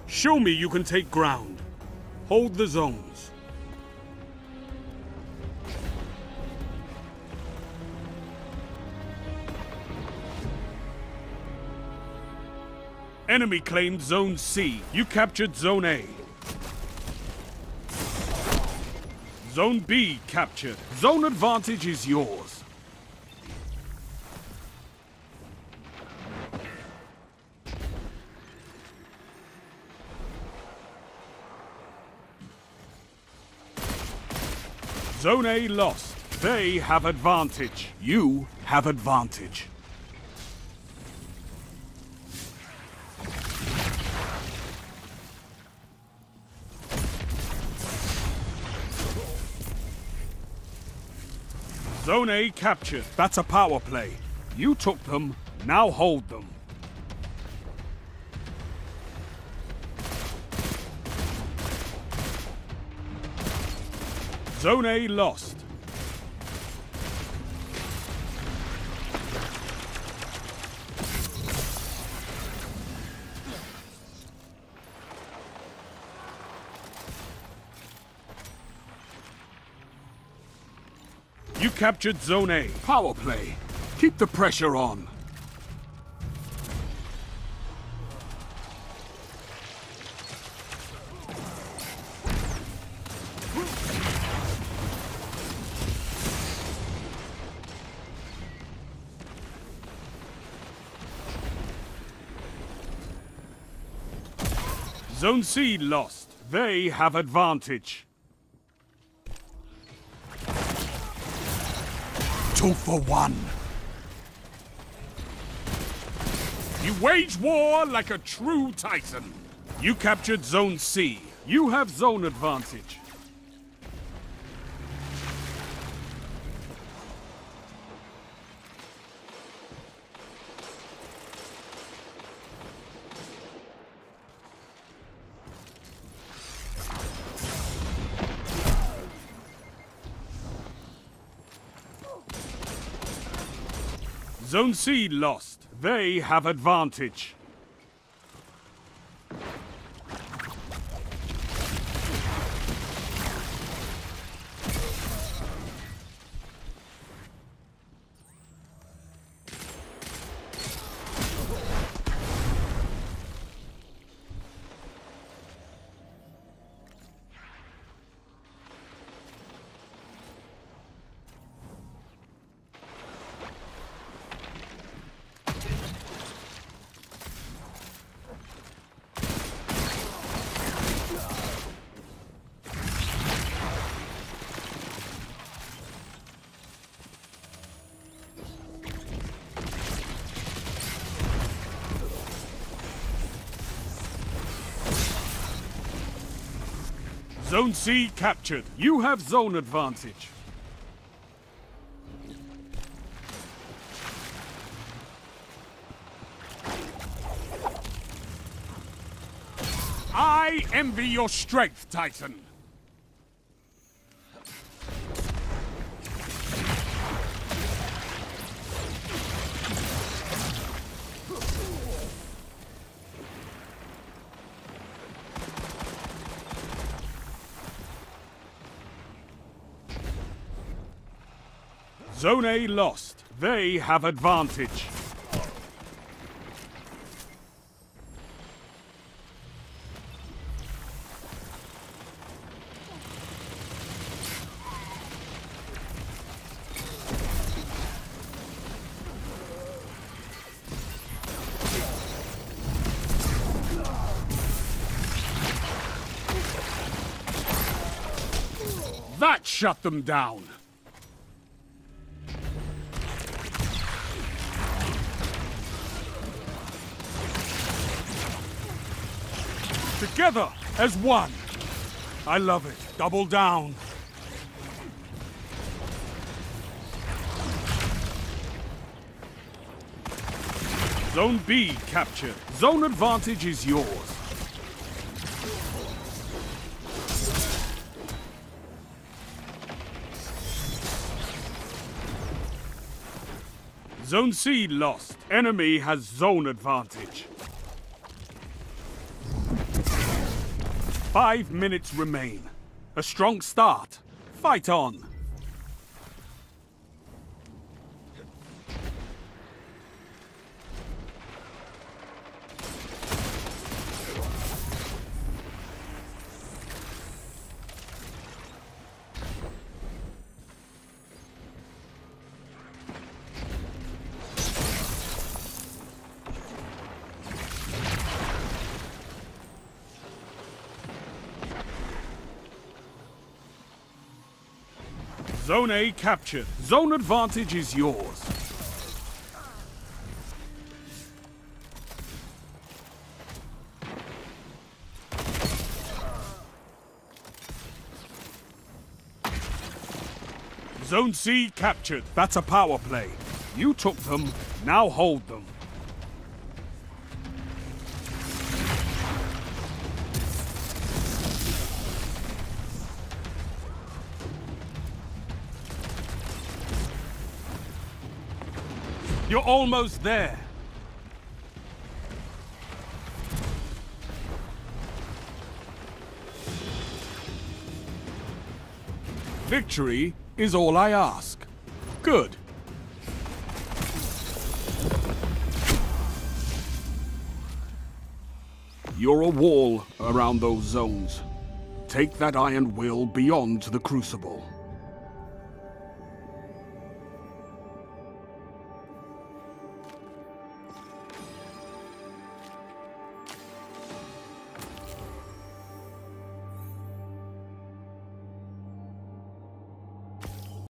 Show me you can take ground. Hold the zones. Enemy claimed Zone C. You captured Zone A. Zone B captured. Zone advantage is yours. Zone A lost. They have advantage. You have advantage. Zone A captured. That's a power play. You took them, now hold them. Zone A lost. You captured Zone A. Power play. Keep the pressure on. Zone C lost. They have advantage. 2 for 1. You wage war like a true Titan. You captured Zone C. You have zone advantage. Zone C lost. They have advantage. Zone C captured. You have zone advantage. I envy your strength, Titan. Zone A lost. They have advantage. That shut them down. Together as one. I love it. Double down. Zone B captured. Zone advantage is yours. Zone C lost. Enemy has zone advantage. 5 minutes remain. A strong start. Fight on. Zone A captured. Zone advantage is yours. Zone C captured. That's a power play. You took them, now hold them. You're almost there. Victory is all I ask. Good. You're a wall around those zones. Take that iron will beyond the Crucible.